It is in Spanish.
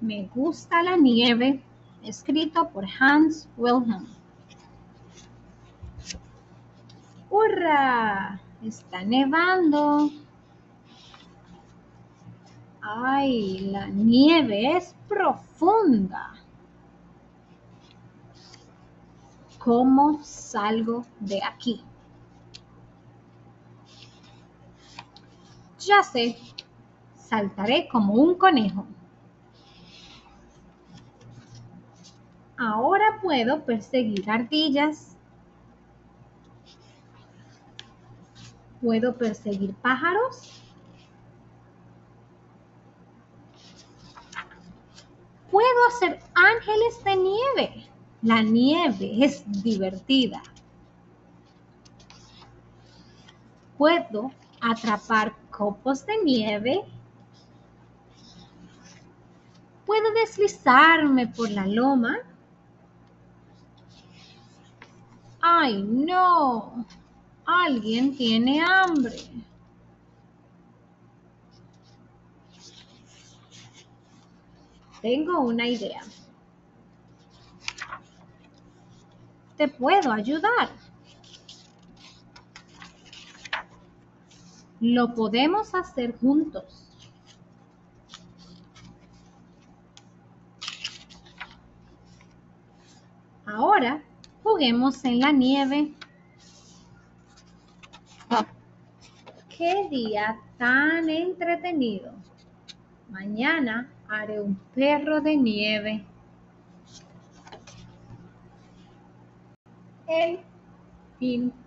Me gusta la nieve, escrito por Hans Wilhelm. ¡Hurra! Está nevando. ¡Ay, la nieve es profunda! ¿Cómo salgo de aquí? Ya sé, saltaré como un conejo. Ahora puedo perseguir ardillas. ¿Puedo perseguir pájaros? Puedo hacer ángeles de nieve. La nieve es divertida. Puedo atrapar copos de nieve. Puedo deslizarme por la loma. ¡Ay, no! Alguien tiene hambre. Tengo una idea. Te puedo ayudar. Lo podemos hacer juntos. Ahora juguemos en la nieve. ¡Qué día tan entretenido! Mañana haré un perro de nieve. El fin.